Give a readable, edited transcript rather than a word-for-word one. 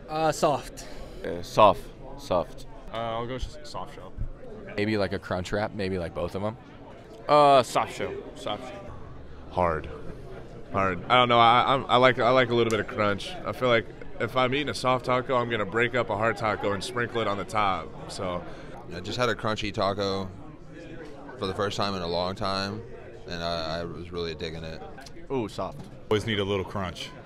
Soft. Soft. I'll go soft shell. Maybe like a crunch wrap, maybe like both of them. Soft shell. Hard. I don't know. I like a little bit of crunch. I feel like if I'm eating a soft taco, I'm gonna break up a hard taco and sprinkle it on the top. So I just had a crunchy taco for the first time in a long time, and I was really digging it. Ooh, soft. Always need a little crunch.